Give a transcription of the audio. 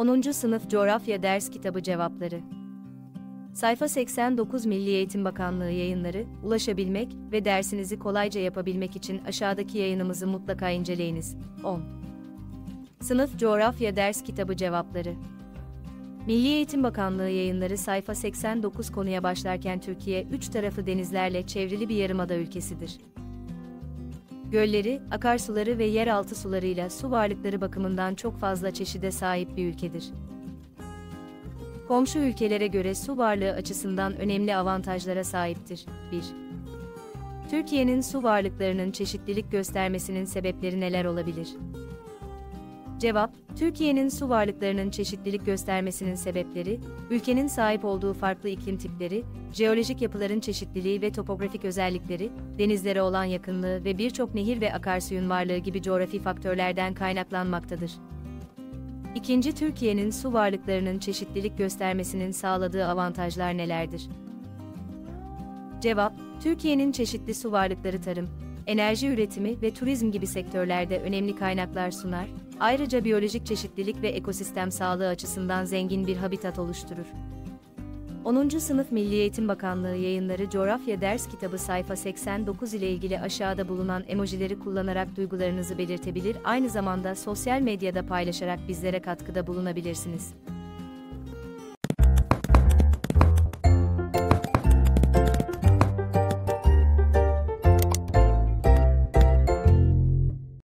10. Sınıf Coğrafya Ders Kitabı Cevapları. Sayfa 89 Milli Eğitim Bakanlığı Yayınları, ulaşabilmek ve dersinizi kolayca yapabilmek için aşağıdaki yayınımızı mutlaka inceleyiniz. 10. Sınıf Coğrafya Ders Kitabı Cevapları. Milli Eğitim Bakanlığı Yayınları sayfa 89 konuya başlarken Türkiye, üç tarafı denizlerle çevrili bir yarımada ülkesidir. Gölleri, akarsuları ve yeraltı sularıyla su varlıkları bakımından çok fazla çeşide sahip bir ülkedir. Komşu ülkelere göre su varlığı açısından önemli avantajlara sahiptir. 1. Türkiye'nin su varlıklarının çeşitlilik göstermesinin sebepleri neler olabilir? Cevap, Türkiye'nin su varlıklarının çeşitlilik göstermesinin sebepleri, ülkenin sahip olduğu farklı iklim tipleri, jeolojik yapıların çeşitliliği ve topografik özellikleri, denizlere olan yakınlığı ve birçok nehir ve akarsuyun varlığı gibi coğrafi faktörlerden kaynaklanmaktadır. 2. Türkiye'nin su varlıklarının çeşitlilik göstermesinin sağladığı avantajlar nelerdir? Cevap, Türkiye'nin çeşitli su varlıkları tarım, enerji üretimi ve turizm gibi sektörlerde önemli kaynaklar sunar, ayrıca biyolojik çeşitlilik ve ekosistem sağlığı açısından zengin bir habitat oluşturur. 10. Sınıf Milli Eğitim Bakanlığı Yayınları Coğrafya Ders Kitabı sayfa 89 ile ilgili aşağıda bulunan emojileri kullanarak duygularınızı belirtebilir, aynı zamanda sosyal medyada paylaşarak bizlere katkıda bulunabilirsiniz.